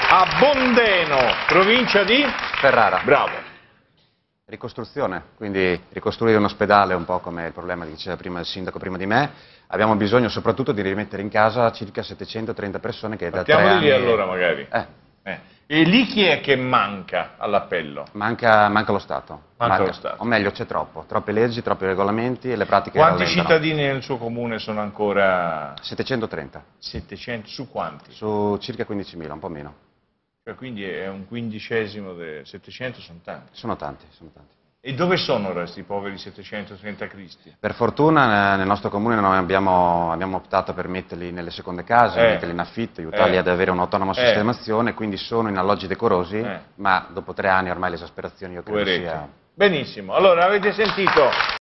a Bondeno, provincia di Ferrara. Bravo. Ricostruzione, quindi ricostruire un ospedale è un po' come il problema che diceva prima il sindaco prima di me. Abbiamo bisogno soprattutto di rimettere in casa circa 730 persone che da 3 Partiamo anni... di lì allora magari. Eh. E lì chi è che manca all'appello? Manca lo Stato. Manca lo Stato. O meglio, c'è troppo. Troppe leggi, troppi regolamenti e le pratiche Quanti rallentano. cittadini nel suo comune sono ancora... 730. 700, su quanti? Su circa 15.000, un po' meno. Cioè, quindi è un quindicesimo, 700 sono tanti. Sono tanti, sono tanti. E dove sono ora questi poveri 730 cristi? Per fortuna nel nostro comune noi abbiamo optato per metterli nelle seconde case, metterli in affitto, aiutarli ad avere un'autonoma sistemazione, quindi sono in alloggi decorosi, ma dopo 3 anni ormai l'esasperazione io credo sia... Benissimo, allora avete sentito